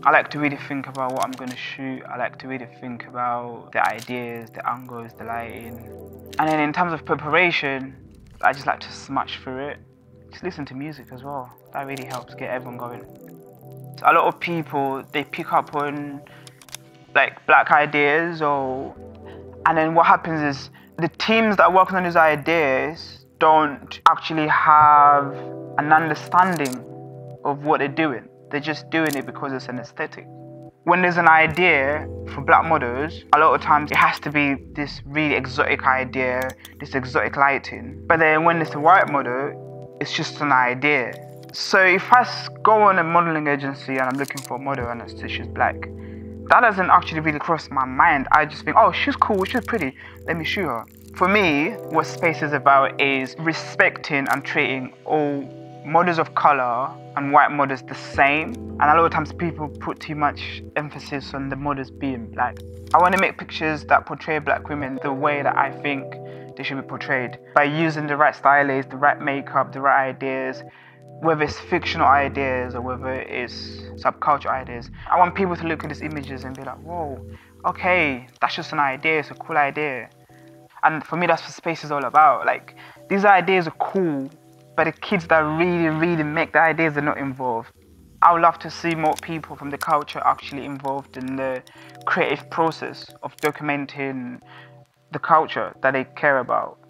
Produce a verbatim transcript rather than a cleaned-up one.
I like to really think about what I'm going to shoot. I like to really think about the ideas, the angles, the lighting. And then in terms of preparation, I just like to smash through it. Just listen to music as well. That really helps get everyone going. A lot of people, they pick up on like black ideas, or and then what happens is the teams that are working on these ideas don't actually have an understanding of what they're doing. They're just doing it because it's an aesthetic. When there's an idea for black models, a lot of times it has to be this really exotic idea, this exotic lighting. But then when it's a white model, it's just an idea. So if I go on a modeling agency and I'm looking for a model and it's she's black, that doesn't actually really cross my mind. I just think, oh, she's cool, she's pretty, let me shoot her. For me, what Space is about is respecting and treating all models of color and white models the same. And a lot of times people put too much emphasis on the models being black. I want to make pictures that portray black women the way that I think they should be portrayed, by using the right stylists, the right makeup, the right ideas, whether it's fictional ideas or whether it's subculture ideas. I want people to look at these images and be like, whoa, okay, that's just an idea, it's a cool idea. And for me, that's what Space is all about. Like, these ideas are cool, but the kids that really, really make the ideas are not involved. I would love to see more people from the culture actually involved in the creative process of documenting the culture that they care about.